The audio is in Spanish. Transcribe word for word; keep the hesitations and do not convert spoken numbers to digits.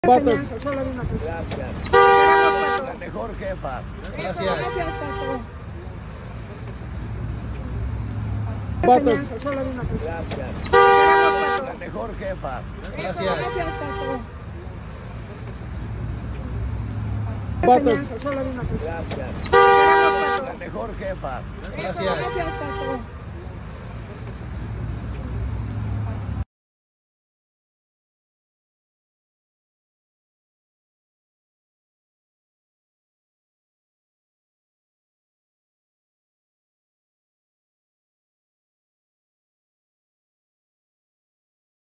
Enseñanza, solo una cosa. Gracias. La mejor jefa. Gracias. Gracias, Pato. Pato. Enseñanza, solo una cosa. Gracias. La mejor jefa. Gracias. Gracias, Pato. Pato. Enseñanza, solo una cosa. Gracias. Pato. La mejor jefa. Gracias. Gracias, Pato.